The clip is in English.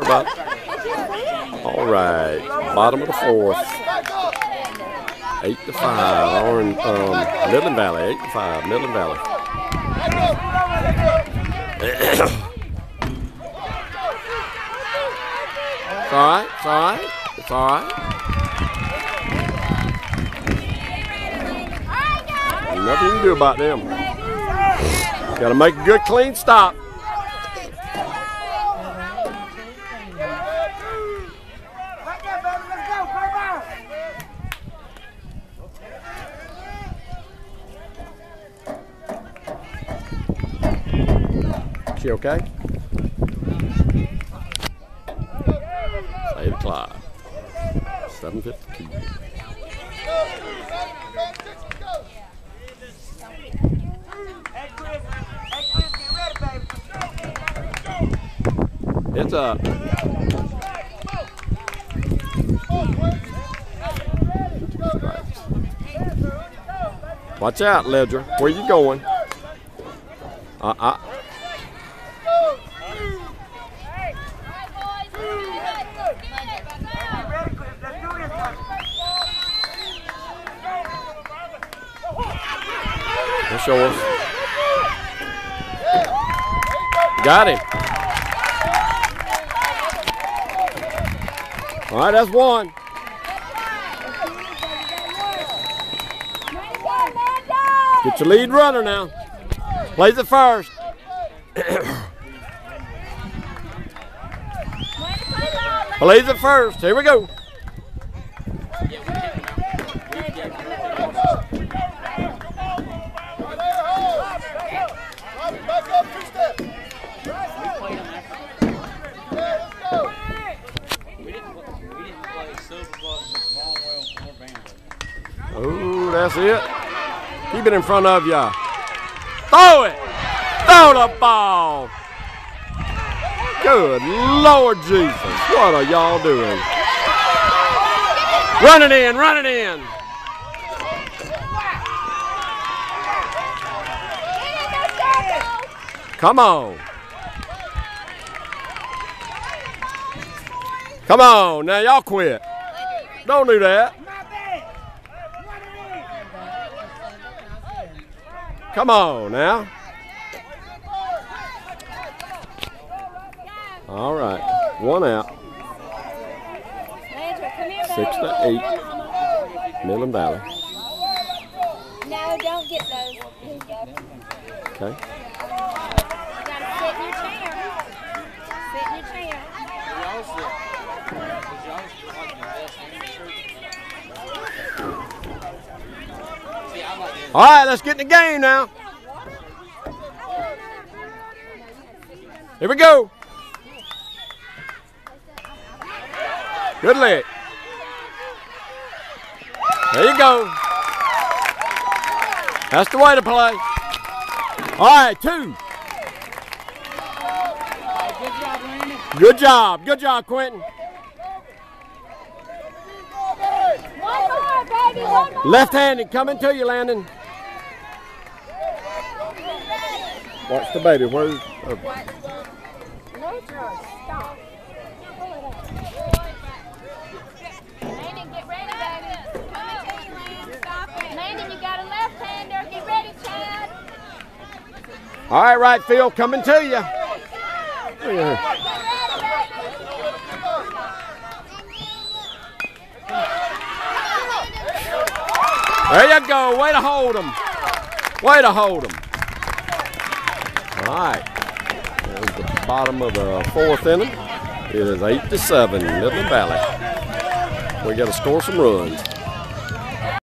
about? All right, bottom of the fourth. 8-5. Midland Valley. 8-5. Midland Valley. It's all right. It's all right. It's all right. There's nothing you can do about them. Got to make a good, clean stop. She okay? 8 o'clock. 7:52. It's up. Watch out, Ledger. Where you going? That's yours. Got him. All right, that's one. Get your lead runner now. Plays it first. Plays it first. Here we go. Oh, that's it. Keep it in front of ya. Throw it. Throw the ball. Good Lord Jesus. What are y'all doing? Run it in. Run it in. Come on. Come on. Now y'all quit. Don't do that. Come on now. All right, one out. 6-8, Midland Valley. No, don't get those. Okay. You gotta sit in your chair. Sit in your chair. All right, let's get in the game now. Here we go. Good lick. There you go. That's the way to play. All right, 2. Good job. Good job, Quentin. One more, baby. One more. Left-handed coming to you, Landon. Watch the baby. Where's... Stop. Landon, get ready, baby. Coming to you, Landon. Stop it. Landon, you got a left-hander. Get ready, Chad. All right, right field, coming to you. There you go. Way to hold them. Way to hold them. All right. There's the bottom of the 4th inning. It is 8-7, Midland Valley. We got to score some runs.